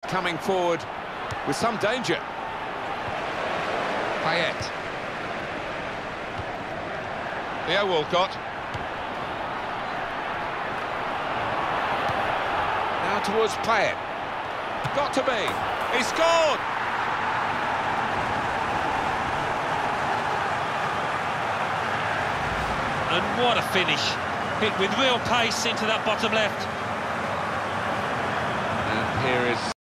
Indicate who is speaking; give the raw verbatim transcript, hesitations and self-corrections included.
Speaker 1: coming forward with some danger. Payet. Theo Walcott. Now towards Payet. Got to be. He scored!
Speaker 2: And what a finish. Hit with real pace into that bottom left.
Speaker 1: And here is